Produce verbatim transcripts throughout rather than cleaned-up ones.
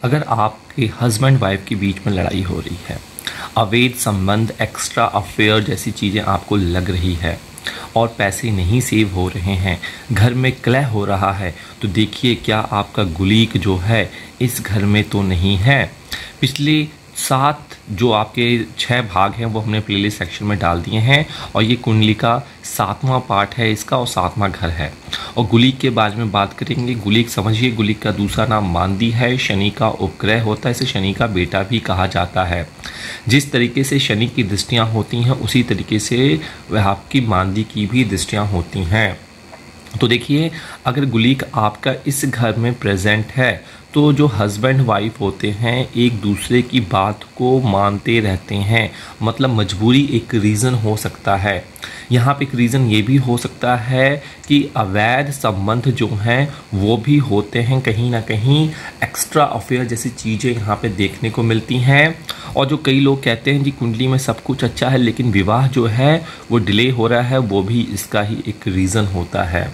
अगर आपके husband wife के बीच में लड़ाई हो रही है, अवैध संबंध, एक्स्ट्रा अफेयर जैसी चीज़ें आपको लग रही है और पैसे नहीं सेव हो रहे हैं, घर में कलह हो रहा है, तो देखिए क्या आपका गुलीक जो है इस घर में तो नहीं है। पिछले सात जो आपके छह भाग हैं वो हमने प्लेलिस्ट सेक्शन में डाल दिए हैं और ये कुंडली का सातवां पार्ट है इसका और सातवां घर है। और गुलीक के बारे में बात करेंगे। गुलीक समझिए, गुलीक का दूसरा नाम मांदी है, शनि का उपग्रह होता है, इसे शनि का बेटा भी कहा जाता है। जिस तरीके से शनि की दृष्टियाँ होती हैं उसी तरीके से वह आपकी मांदी की भी दृष्टियाँ होती हैं। तो देखिए, अगर गुलीक आपका इस घर में प्रेजेंट है तो जो हस्बैंड वाइफ होते हैं एक दूसरे की बात को मानते रहते हैं, मतलब मजबूरी एक रीज़न हो सकता है। यहाँ पे एक रीज़न ये भी हो सकता है कि अवैध संबंध जो हैं वो भी होते हैं, कहीं ना कहीं एक्स्ट्रा अफेयर जैसी चीज़ें यहाँ पे देखने को मिलती हैं। और जो कई लोग कहते हैं जी कुंडली में सब कुछ अच्छा है लेकिन विवाह जो है वो डिले हो रहा है, वो भी इसका ही एक रीज़न होता है।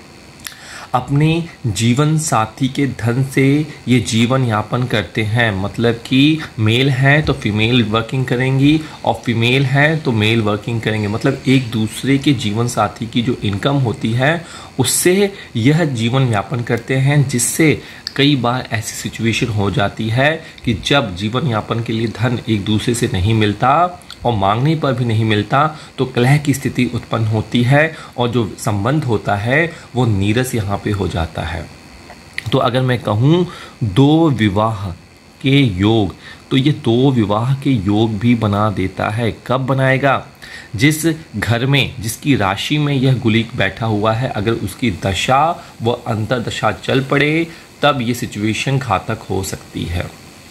अपने जीवन साथी के धन से ये जीवन यापन करते हैं, मतलब कि मेल है तो फीमेल वर्किंग करेंगी और फीमेल है तो मेल वर्किंग करेंगे, मतलब एक दूसरे के जीवन साथी की जो इनकम होती है उससे यह जीवन यापन करते हैं। जिससे कई बार ऐसी सिचुएशन हो जाती है कि जब जीवन यापन के लिए धन एक दूसरे से नहीं मिलता और मांगने पर भी नहीं मिलता तो कलह की स्थिति उत्पन्न होती है और जो संबंध होता है वो नीरस यहाँ पे हो जाता है। तो अगर मैं कहूँ दो विवाह के योग, तो ये दो विवाह के योग भी बना देता है। कब बनाएगा? जिस घर में, जिसकी राशि में यह गुलीक बैठा हुआ है, अगर उसकी दशा व अंतर्दशा चल पड़े तब ये सिचुएशन घातक हो सकती है,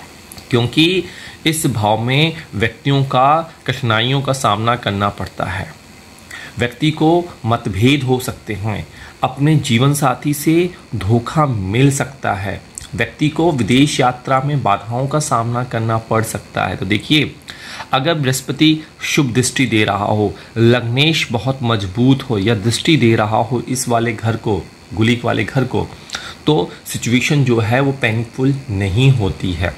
क्योंकि इस भाव में व्यक्तियों का कठिनाइयों का सामना करना पड़ता है। व्यक्ति को मतभेद हो सकते हैं, अपने जीवन साथी से धोखा मिल सकता है, व्यक्ति को विदेश यात्रा में बाधाओं का सामना करना पड़ सकता है। तो देखिए, अगर बृहस्पति शुभ दृष्टि दे रहा हो, लग्नेश बहुत मजबूत हो या दृष्टि दे रहा हो इस वाले घर को, गुलीक वाले घर को, तो सिचुएशन जो है वो पेनफुल नहीं होती है।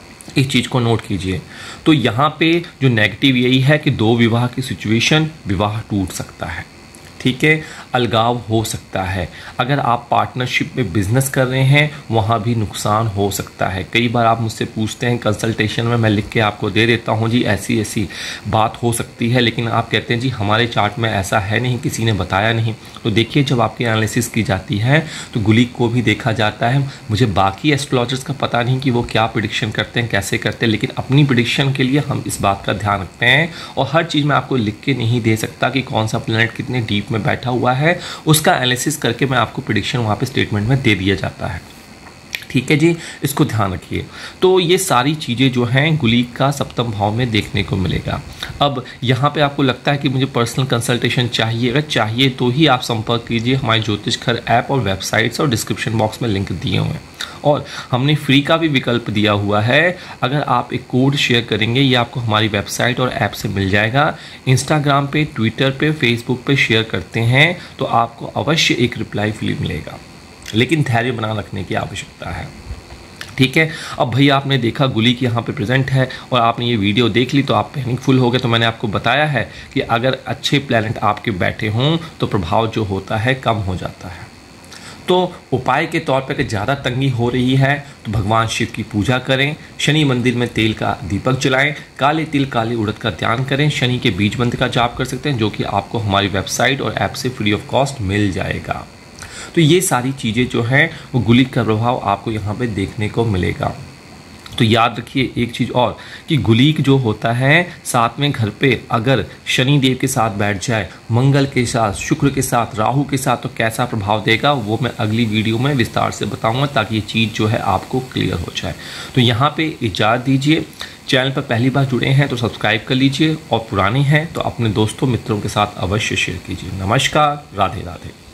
इस चीज़ को नोट कीजिए। तो यहाँ पे जो नेगेटिव यही है कि दो विवाह की सिचुएशन, विवाह टूट सकता है, ठीक है, अलगाव हो सकता है। अगर आप पार्टनरशिप में बिजनेस कर रहे हैं वहाँ भी नुकसान हो सकता है। कई बार आप मुझसे पूछते हैं कंसल्टेशन में, मैं लिख के आपको दे देता हूँ जी ऐसी ऐसी बात हो सकती है, लेकिन आप कहते हैं जी हमारे चार्ट में ऐसा है नहीं, किसी ने बताया नहीं। तो देखिए, जब आपकी एनालिसिस की जाती है तो गुलीक को भी देखा जाता है। मुझे बाकी एस्ट्रोलॉजर्स का पता नहीं कि वो क्या प्रिडिक्शन करते हैं, कैसे करते हैं, लेकिन अपनी प्रिडिक्शन के लिए हम इस बात का ध्यान रखते हैं। और हर चीज़ मैं आपको लिख के नहीं दे सकता कि कौन सा प्लैनेट कितने डीप में बैठा हुआ है, उसका एनालिसिस करके मैं आपको प्रेडिक्शन वहाँ पे स्टेटमेंट में दे दिया जाता है, ठीक है जी, इसको ध्यान रखिए। तो ये सारी चीज़ें जो हैं गुलीक का सप्तम भाव में देखने को मिलेगा। अब यहाँ पे आपको लगता है कि मुझे पर्सनल कंसल्टेशन चाहिए, अगर चाहिए तो ही आप संपर्क कीजिए। हमारे ज्योतिष घर ऐप और वेबसाइट्स और डिस्क्रिप्शन बॉक्स में लिंक दिए हुए हैं और हमने फ्री का भी विकल्प दिया हुआ है। अगर आप एक कोड शेयर करेंगे ये आपको हमारी वेबसाइट और ऐप से मिल जाएगा। इंस्टाग्राम पे, ट्विटर पे, फेसबुक पे शेयर करते हैं तो आपको अवश्य एक रिप्लाई फ्री मिलेगा, लेकिन धैर्य बना रखने की आवश्यकता है, ठीक है। अब भैया आपने देखा गुलीक यहाँ पे प्रेजेंट है और आपने ये वीडियो देख ली तो आप पैनिकफुल हो गए। तो मैंने आपको बताया है कि अगर अच्छे प्लैनेट आपके बैठे हों तो प्रभाव जो होता है कम हो जाता है। तो उपाय के तौर पर अगर ज़्यादा तंगी हो रही है तो भगवान शिव की पूजा करें, शनि मंदिर में तेल का दीपक जलाएं, काले तिल काले उड़द का ध्यान करें, शनि के बीज मंत्र का जाप कर सकते हैं जो कि आपको हमारी वेबसाइट और ऐप से फ्री ऑफ कॉस्ट मिल जाएगा। तो ये सारी चीज़ें जो हैं वो गुलीक का प्रभाव आपको यहाँ पे देखने को मिलेगा। तो याद रखिए एक चीज़ और कि गुलीक जो होता है सातवें घर पे अगर शनि देव के साथ बैठ जाए, मंगल के साथ, शुक्र के साथ, राहु के साथ, तो कैसा प्रभाव देगा वो मैं अगली वीडियो में विस्तार से बताऊंगा ताकि ये चीज़ जो है आपको क्लियर हो जाए। तो यहाँ पे इजाज़त दीजिए। चैनल पर पहली बार जुड़े हैं तो सब्सक्राइब कर लीजिए और पुराने हैं तो अपने दोस्तों मित्रों के साथ अवश्य शेयर कीजिए। नमस्कार, राधे राधे।